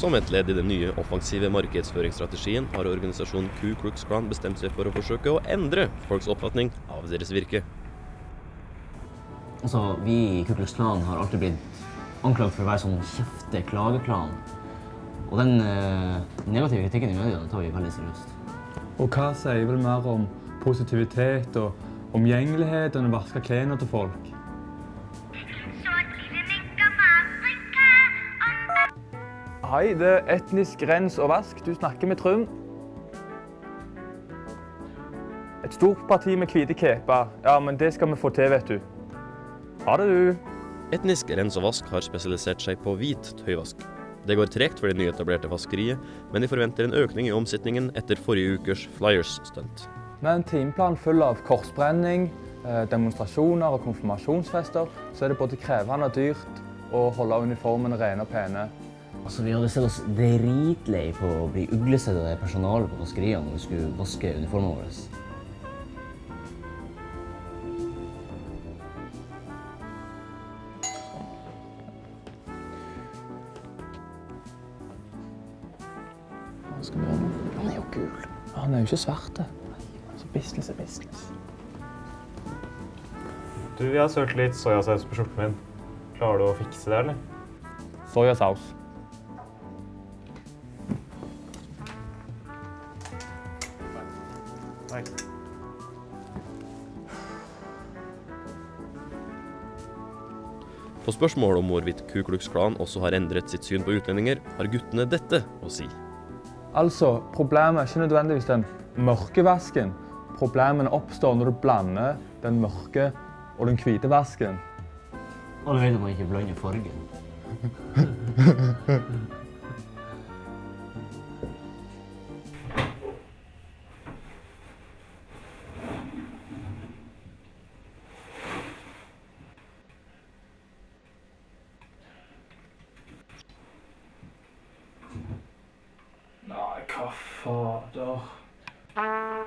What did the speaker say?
Som et ledd i den nye offensive markedsføringsstrategien har organisasjonen Ku Klux Klan bestemt seg for å forsøke å endre folks oppfatning av deres virke. Altså, vi i Ku Klux Klan har alltid blitt anklaget for å være sånn kjefte klageklan. Og den negative kritikken i mediene tar vi veldig seriøst. Og hva sier vel mer om positivitet og omgjengelighet enn å vaske klærne til folk? Hei, det er etnisk rens og vask. Du snakker med Trym. Et stort parti med hvite keper. Ja, men det skal vi få til, vet du. Ha det, du. Etnisk rens og vask har spesialisert seg på hvit tøyvask. Det går tregt for det nyetablerte vaskeriet, men de forventer en økning i omsetningen etter forrige ukers Flyers-stunt. Med en timeplan full av korsbrenning, demonstrasjoner og konfirmasjonsfester, så er det både krevende og dyrt å holde uniformene rene og pene. Altså, vi hadde sett oss dritlei på å bli uglesett av personalet på vaskeriene når vi skulle vaske uniformene våre. Hva skal vi gjøre nå? Han er jo gul. Han er jo ikke svart. Så business er business. Du, jeg har sølt litt sojasaus på skjorten min. Klarer du å fikse det, eller? Sojasaus. Nei. På spørsmål om hvorvidt Ku Klux Klan også har endret sitt syn på utlendinger, har guttene dette å si. Altså, problemet er ikke nødvendigvis den mørke vasken. Problemene oppstår når du blander den mørke og den hvite vasken. Alle vet at man ikke blander fargen. Nei, hva fader?